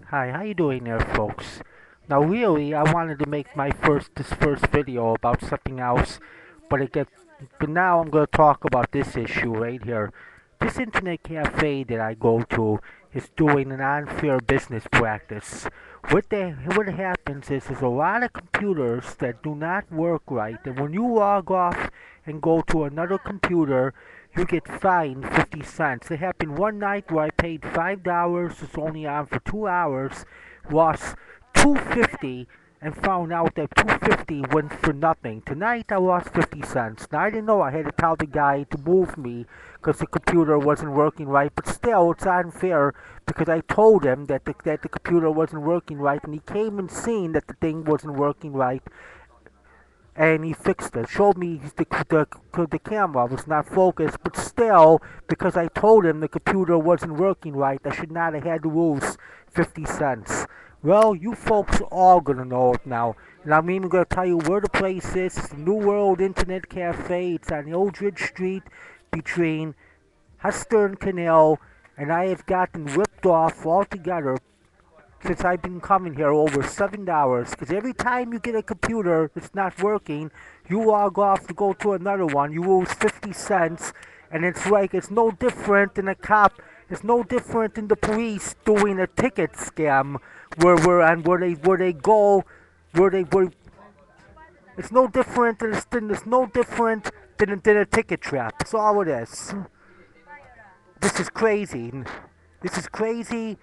Hi, how you doing there, folks? Now, really, I wanted to make this first video about something else, but but now I'm going to talk about this issue right here. This internet cafe that I go to is doing an unfair business practice. What happens is there's a lot of computers that do not work right, and when you log off and go to another computer, you get fined 50 cents. It happened one night where I paid $5, it's only on for 2 hours, lost 250 and found out that 250 went for nothing. Tonight I lost 50 cents. Now I didn't know I had to tell the guy to move me because the computer wasn't working right, but still it's unfair because I told him that the computer wasn't working right and he came and seen that the thing wasn't working right and he fixed it. Showed me the camera was not focused, but still, because I told him the computer wasn't working right, I should not have had to lose 50 cents. Well, you folks are all gonna know it now, and I'm even gonna tell you where the place is. It's the New World Internet Cafe. It's on Eldridge Street between Hester and Canal, and I have gotten ripped off altogether since I've been coming here over $7. Because every time you get a computer that's not working, you log off to go to another one, you lose 50 cents, and it's no different than a cop. It's no different than the police doing a ticket scam, where they go, where it's no different it's no different than a ticket trap. That's all it is. This is crazy. This is crazy.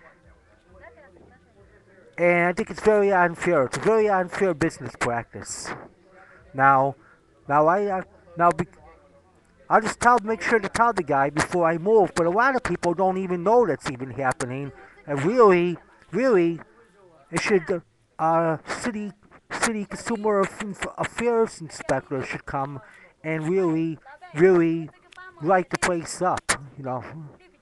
And I think it's very unfair. It's a very unfair business practice. Now, now I now be, I'll just make sure to tell the guy before I move. But a lot of people don't even know that's even happening. And really, it should city consumer affairs inspector should come and really light the place up. You know.